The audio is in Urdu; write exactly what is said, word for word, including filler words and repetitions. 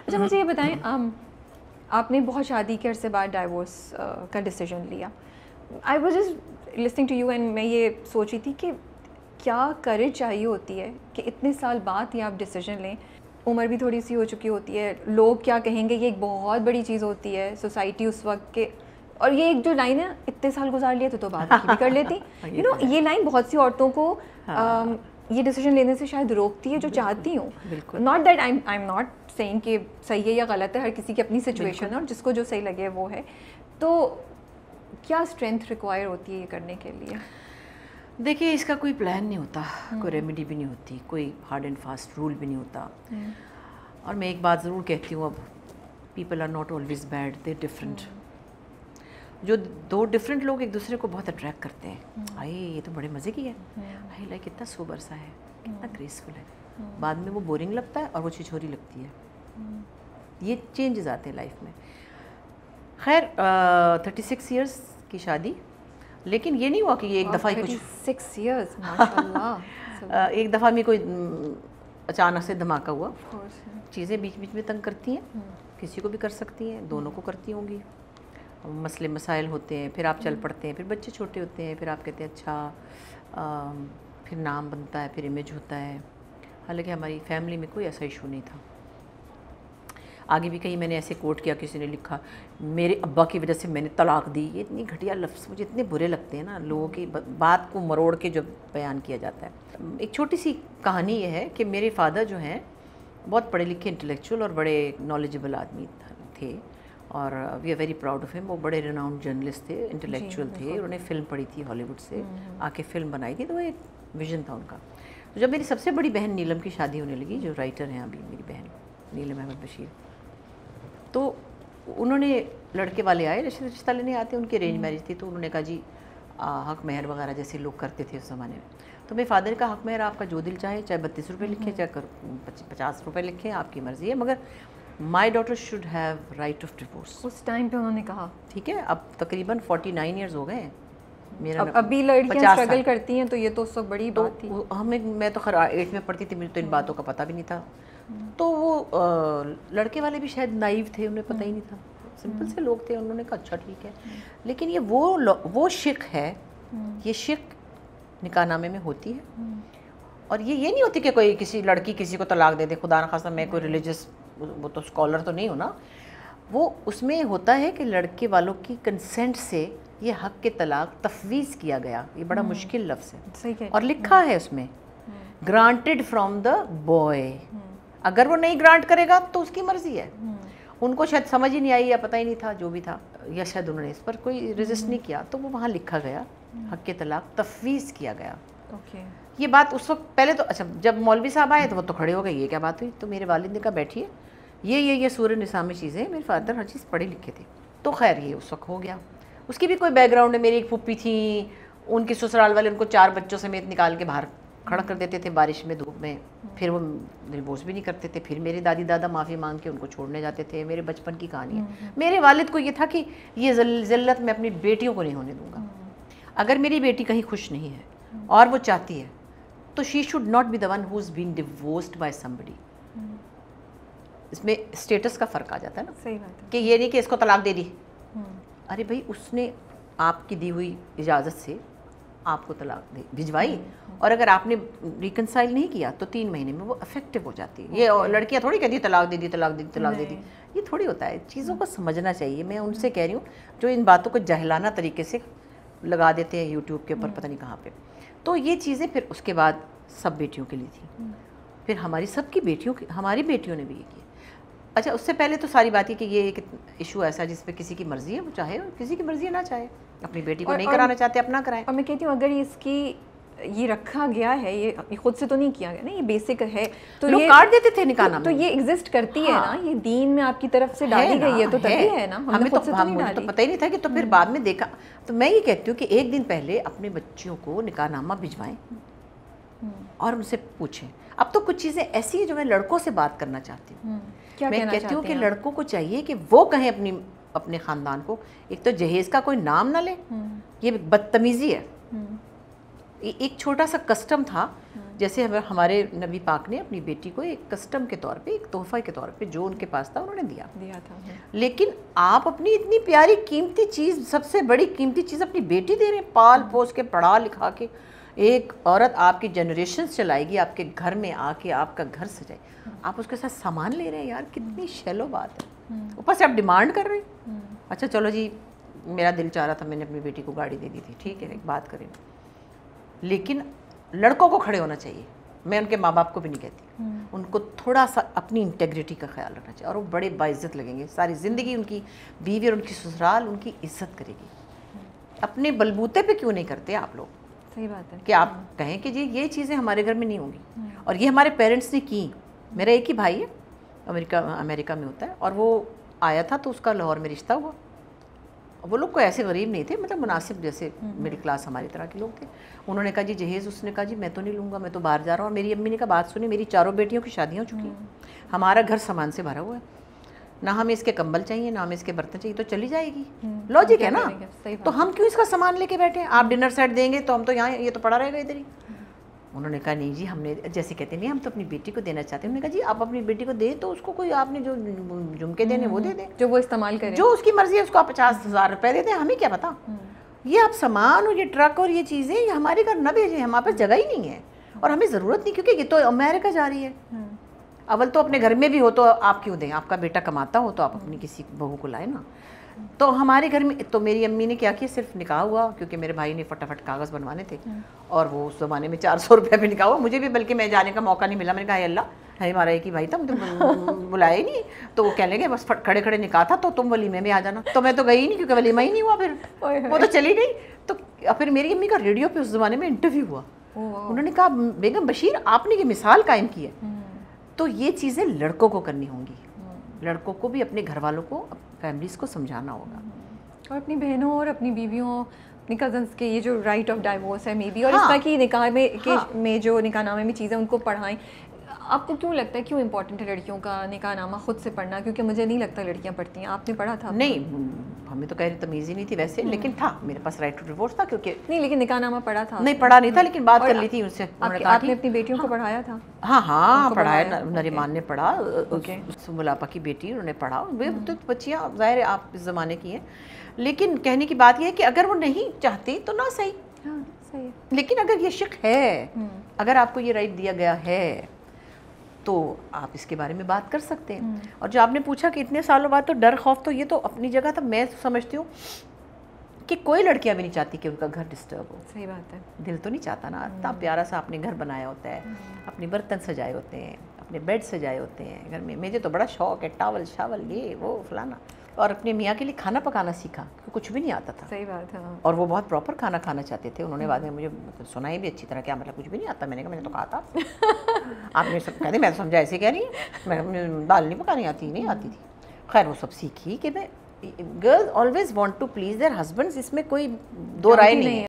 اچھا مجھے یہ بتائیں, آپ نے بہت شادی کے عرصے بعد ڈائیورس کا ڈیسیجن لیا. I was just listening to you and میں یہ سوچ رہی تھی کہ کیا کریج چاہیے ہوتی ہے کہ اتنے سال بعد یہ آپ ڈیسیجن لیں. عمر بھی تھوڑی سی ہو چکی ہوتی ہے, لوگ کیا کہیں گے یہ ایک بہت بڑی چیز ہوتی ہے سوسائٹی اس وقت کے. اور یہ ایک جو لائن ہے اتنے سال گزار لیے تو تو بات بھی کر لیتی, یو نو یہ لائن بہت سی عورتوں کو یہ ڈیسیجن لینے سے شاید روکتی ہے جو چاہتی ہوں. Not that I am not seeing کہ صحیح ہے یا غلط ہے, ہر کسی کی اپنی سچویشن ہے اور جس کو جو صحیح لگے وہ ہے. تو کیا اسٹرینتھ ریکوائر ہوتی ہے یہ کرنے کے لیے؟ دیکھیے اس کا کوئی پلان نہیں ہوتا, کوئی ریمیڈی بھی نہیں ہوتی, کوئی ہارڈ اینڈ فاسٹ رول بھی نہیں ہوتا. اور میں ایک بات ضرور کہتی ہوں, اب people are not always bad, they different. جو دو ڈفرینٹ لوگ ایک دوسرے کو بہت اٹریکٹ کرتے ہیں, آئے یہ تو بڑے مزے کی ہے, آئے لائک کتنا سوبر سا ہے, کتنا گریسفل ہے, بعد میں وہ بورنگ لگتا ہے اور وہ چھچھوری لگتی ہے. یہ چینجز آتے ہیں لائف میں. خیر تھرٹی سکس ایئرس کی شادی, لیکن یہ نہیں ہوا کہ یہ ایک دفعہ ہی کچھ سکس ایئرس ماشاء اللہ ایک دفعہ میں کوئی اچانک سے دھماکہ ہوا. چیزیں بیچ بیچ میں تنگ کرتی ہیں, کسی کو بھی کر سکتی ہیں, دونوں کو کرتی ہوں گی. مسئلے مسائل ہوتے ہیں, پھر آپ چل پڑتے ہیں, پھر بچے چھوٹے ہوتے ہیں, پھر آپ کہتے ہیں اچھا, پھر نام بنتا ہے, پھر امیج ہوتا ہے. حالانکہ ہماری فیملی میں کوئی ایسا ایشو نہیں تھا. آگے بھی کہیں میں نے ایسے کوٹ کیا, کسی نے لکھا میرے ابا کی وجہ سے میں نے طلاق دی. یہ اتنی گھٹیا لفظ مجھے اتنے برے لگتے ہیں نا, لوگوں کی بات کو مروڑ کے جو بیان کیا جاتا ہے. ایک چھوٹی سی کہانی یہ ہے کہ میرے فادر جو ہیں بہت پڑھے لکھے انٹلیکچوئل اور بڑے نالجبل آدمی تھے, اور we are very proud of him. وہ بڑے ریناؤنڈ جرنلسٹ تھے, انٹلیکچوئل تھے, انہوں نے فلم پڑھی تھی ہالی ووڈ سے, آ کے فلم بنائی تھی, تو وہ ایک ویژن تھا ان کا. جب میری سب سے بڑی بہن نیلم کی شادی ہونے لگی, جو رائٹر ہیں ابھی میری بہن نیلم احمد بشیر, تو انہوں نے لڑکے والے آئے, رشتہ لینے آتے, ان کی ارینج میرج تھی, تو انہوں نے کہا جی حق مہر وغیرہ جیسے لوگ کرتے تھے اس زمانے میں. تو میرے فادر کا حق مہر آپ کا جو دل چاہے, چاہے بتیس روپے لکھیں, چاہے پچاس روپے لکھیں, آپ کی مرضی ہے, مگر my daughter should have right of divorce. اس ٹائم پہ انہوں نے کہا ٹھیک ہے. اب تقریباً فورٹی نائن ایئرز ہو گئے ہیں. میرا ابھی لڑکیاں اسٹرگل کرتی ہیں, تو یہ تو اس وقت بڑی بات تھی. ہمیں, میں تو خیر ایٹ میں پڑھتی تھی, مجھے تو ان باتوں کا پتہ بھی نہیں تھا. تو وہ لڑکے والے بھی شاید نائیو تھے, انہیں پتہ ہی نہیں تھا, سمپل سے لوگ تھے, انہوں نے کہا اچھا ٹھیک ہے. لیکن یہ وہ وہ شک ہے, یہ شک نکاح نامے میں ہوتی ہے. اور یہ یہ نہیں ہوتی کہ کوئی کسی لڑکی کسی کو طلاق دے دے. خدا نخواستہ, میں کوئی ریلیجس وہ تو اسکالر تو نہیں ہوں نا. وہ اس میں ہوتا ہے کہ لڑکے والوں کی کنسنٹ سے یہ حق کے طلاق تفویض کیا گیا. یہ بڑا مشکل لفظ ہے, اور لکھا ہے اس میں گرانٹیڈ فرام دا بوائے. اگر وہ نہیں گرانٹ کرے گا تو اس کی مرضی ہے. ان کو شاید سمجھ ہی نہیں آئی, یا پتہ ہی نہیں تھا, جو بھی تھا, یا شاید انہوں نے اس پر کوئی ریزسٹ نہیں کیا, تو وہ وہاں لکھا گیا حق کے طلاق تفویض کیا گیا. یہ بات اس وقت پہلے تو اچھا, جب مولوی صاحب آئے تو وہ تو کھڑے ہو گئے, یہ کیا بات ہوئی. تو میرے والد نے کہا بیٹھیے, یہ یہ یہ سورہ نساء میں چیزیں, میرے فادر ہر چیز پڑھے لکھے تھے. تو خیر یہ اس وقت ہو گیا. اس کی بھی کوئی بیک گراؤنڈ ہے. میری ایک پھوپھی تھیں, ان کے سسرال والے ان کو چار بچوں سمیت نکال کے باہر کھڑا کر دیتے تھے بارش میں, دھوپ میں, پھر وہ ڈیورس بھی نہیں کرتے تھے. پھر میرے دادی دادا معافی مانگ کے ان کو چھوڑنے جاتے تھے. میرے بچپن کی کہانی ہے. میرے والد کو یہ تھا کہ یہ ذلت میں اپنی بیٹیوں کو نہیں ہونے دوں گا. اگر میری بیٹی کہیں خوش نہیں ہے اور وہ چاہتی ہے, تو she should not be the one who is been divorced by somebody. اس میں اسٹیٹس کا فرق آ جاتا ہے نا. صحیح بات ہے کہ یہ نہیں کہ اس کو طلاق دے دی. ارے بھائی, اس نے آپ کی دی ہوئی اجازت سے آپ کو طلاق بھجوائی, اور اگر آپ نے ریکنسائل نہیں کیا تو تین مہینے میں وہ افیکٹو ہو جاتی ہے. یہ لڑکیاں تھوڑی کہتی طلاق دے دی, طلاق دے دی, طلاق دے دی. یہ تھوڑی ہوتا ہے. چیزوں کو سمجھنا چاہیے. میں ان سے کہہ رہی ہوں جو ان باتوں کو جاہلانہ طریقے سے لگا دیتے ہیں یوٹیوب کے اوپر, پتہ نہیں کہاں پہ. تو یہ چیزیں پھر اس کے بعد سب بیٹیوں کے لیے تھیں. پھر ہماری سب کی بیٹیوں کی, ہماری بیٹیوں نے بھی یہ کیا. اچھا, اس سے پہلے تو ساری بات یہ کہ یہ ایک ایشو ایسا جس پہ کسی کی مرضی ہے, وہ چاہے, اور کسی کی مرضی ہے نہ چاہے. اپنی بیٹی کو نہیں کرانا چاہتے, اپنا کرائیں. اور میں کہتی ہوں اگر اس کی یہ رکھا گیا ہے, یہ خود سے تو نہیں کیا گیا نا, یہ بیسک ہے, تو لوگ کاٹ دیتے تھے نکاح نامے. تو یہ ایگزسٹ کرتی ہے نا, یہ دین میں آپ کی طرف سے ڈالی گئی ہے, تو تبھی ہے نا. ہمیں تو تو پتہ ہی نہیں تھا کہ, تو پھر بعد میں دیکھا. تو میں یہ کہتی ہوں کہ ایک دن پہلے اپنے بچوں کو نکاح نامہ بھجوائیں اور ان سے پوچھیں. اب تو کچھ چیزیں ایسی ہیں جو میں لڑکوں سے بات کرنا چاہتی ہوں. میں کہتی ہوں کہ لڑکوں کو چاہیے کہ وہ کہیں اپنی اپنے خاندان کو, ایک تو جہیز کا کوئی نام نہ لے, یہ بدتمیزی ہے. ایک چھوٹا سا کسٹم تھا جیسے ہمارے نبی پاک نے اپنی بیٹی کو ایک کسٹم کے طور پہ، ایک تحفہ کے طور پہ جو ان کے پاس تھا انہوں نے دیا دیا تھا. لیکن آپ اپنی اتنی پیاری قیمتی چیز، سب سے بڑی قیمتی چیز اپنی بیٹی دے رہے ہیں، پال پوس کے پڑھا لکھا کے. ایک عورت آپ کی جنریشن چلائے گی، آپ کے گھر میں آ کے آپ کا گھر سجائے، آپ اس کے ساتھ سامان لے رہے ہیں. یار کتنی شیلو بات ہے. اوپر سے آپ ڈیمانڈ کر رہے ہیں. اچھا چلو جی، میرا دل چاہ رہا تھا، میں نے اپنی بیٹی کو گاڑی دے دی تھی، ٹھیک ہے ایک بات کریں، لیکن لڑکوں کو کھڑے ہونا چاہیے. میں ان کے ماں باپ کو بھی نہیں کہتی، ان کو تھوڑا سا اپنی انٹیگریٹی کا خیال رکھنا چاہیے، اور وہ بڑے باعزت لگیں گے. ساری زندگی ان کی بیوی اور ان کی سسرال ان کی عزت کرے گی. اپنے بلبوتے پہ کیوں نہیں کرتے آپ لوگ؟ صحیح بات ہے کہ آپ کہیں کہ جی یہ چیزیں ہمارے گھر میں نہیں ہوں گی. اور یہ ہمارے پیرنٹس نے کی. میرا ایک ہی بھائی ہے، امریکہ امریکہ میں ہوتا ہے، اور وہ آیا تھا تو اس کا لاہور میں رشتہ ہوا. وہ لوگ کوئی ایسے غریب نہیں تھے، مطلب مناسب جیسے مڈل کلاس ہماری طرح کے لوگ تھے. انہوں نے کہا جی جہیز، اس نے کہا جی میں تو نہیں لوں گا، میں تو باہر جا رہا ہوں. اور میری امی نے کہا بات سنی، میری چاروں بیٹیوں کی شادیاں ہو چکی ہیں، ہمارا گھر سامان سے بھرا ہوا ہے، نہ ہمیں اس کے کمبل چاہیے نہ ہمیں اس کے برتن چاہیے، تو چلی جائے گی. لاجک ہے نا. تو ہم کیوں اس کا سامان لے کے بیٹھے ہیں؟ آپ ڈنر سیٹ دیں گے تو ہم تو یہاں، یہ تو پڑا رہے گا ادھر ہی. انہوں نے کہا نہیں جی، ہم نے جیسے کہتے نہیں ہم تو اپنی بیٹی کو دینا چاہتے ہیں. انہوں نے کہا جی آپ اپنی بیٹی کو دیں تو اس کو کوئی آپ نے جو جھمکے دینے وہ دے دیں، جو وہ استعمال کرے، جو اس کی مرضی ہے. اس کو آپ پچاس ہزار روپے دے دیں، ہمیں کیا پتا. یہ آپ سامان اور یہ ٹرک اور یہ چیزیں یہ ہمارے گھر نہ بھیجیں، ہمارے پاس جگہ ہی نہیں ہے اور ہمیں ضرورت نہیں، کیونکہ یہ تو امریکہ جا رہی ہے. اول تو اپنے گھر میں بھی ہو تو آپ کیوں دیں؟ آپ کا بیٹا کماتا ہو تو آپ اپنی کسی بہو کو لائیں نا. تو ہمارے گھر میں تو میری امی نے کیا کیا، صرف نکاح ہوا، کیونکہ میرے بھائی نے فٹافٹ کاغذ بنوانے تھے، اور وہ اس زمانے میں چار سو روپے پہ نکاح ہوا. مجھے بھی بلکہ میں جانے کا موقع نہیں ملا. میں نے کہا اللہ ہے ہمارا ایک ہی بھائی تھا، مجھے بلایا ہی نہیں. تو وہ کہنے لگے بس کھڑے کھڑے نکاح تھا تو تم ولیمے میں آ جانا. تو میں تو گئی ہی نہیں، کیونکہ ولیمہ ہی نہیں ہوا. پھر وہ تو چلی گئی. تو پھر میری امی کا ریڈیو پہ اس زمانے میں انٹرویو ہوا. انہوں نے کہا بیگم بشیر آپ نے یہ مثال قائم کی ہے. تو یہ چیزیں لڑکوں کو کرنی ہوں گی. لڑکوں کو بھی اپنے گھر والوں کو، فیملیز کو سمجھانا ہوگا، اور اپنی بہنوں اور اپنی بیویوں، اپنی کزنس کے یہ جو رائٹ آف ڈائیورس ہے مے بی، اور اس طرح کی نکاح میں میں جو نکاح نامے میں چیزیں ان کو پڑھائیں. آپ کو کیوں لگتا ہے کیوں امپورٹنٹ ہے لڑکیوں کا نکاح نامہ خود سے پڑھنا؟ کیونکہ مجھے نہیں لگتا لڑکیاں پڑھتی ہیں. آپ نے پڑھا تھا؟ نہیں، ہمیں تو کہہ رہی تمیز ہی نہیں تھی ویسے، لیکن تھا میرے پاس رائٹ ٹو ڈیورس تھا. کیونکہ نہیں، لیکن نکاح نامہ پڑھا تھا؟ نہیں پڑھا نہیں تھا، لیکن بات کر لی تھی ان سے. آپ نے اپنی بیٹیوں کو پڑھایا تھا؟ ہاں ہاں پڑھایا. نریمان نے پڑھا، ملاپا کی بیٹی انہوں نے پڑھا. تو بچیاں ظاہر ہے آپ اس زمانے کی ہیں، لیکن کہنے کی بات یہ ہے کہ اگر وہ نہیں چاہتی تو نہ صحیح. ہاں صحیح. لیکن اگر یہ شک ہے، اگر آپ کو یہ رائٹ دیا گیا ہے تو آپ اس کے بارے میں بات کر سکتے ہیں. اور جو آپ نے پوچھا کہ اتنے سالوں بعد، تو ڈر خوف تو یہ تو اپنی جگہ تھا. میں سمجھتی ہوں کہ کوئی لڑکیاں بھی نہیں چاہتی کہ ان کا گھر ڈسٹرب ہو. صحیح بات ہے. دل تو نہیں چاہتا نا. اتنا پیارا سا آپ نے گھر بنایا ہوتا ہے، اپنے برتن سجائے ہوتے ہیں، اپنے بیڈ سجائے ہوتے ہیں گھر میں. مجھے تو بڑا شوق ہے ٹاول شاول یہ وہ فلانا. اور اپنے میاں کے لیے کھانا پکانا سیکھا، کچھ بھی نہیں آتا تھا. صحیح بات ہے. اور وہ بہت پراپر کھانا کھانا چاہتے تھے. انہوں نے بعد میں مجھے سنائی بھی اچھی طرح، کیا مطلب کچھ بھی نہیں آتا؟ میں نے کہا میں نے تو کہا تھا. آپ نے سب کہہ دیں، میں تو سمجھا ایسے کہہ رہی ہوں، میں دال نہیں پکانی آتی نہیں آتی تھی. خیر وہ سب سیکھی کہ میں girls always want to please their husbands, اس میں کوئی دو رائے نہیں ہے.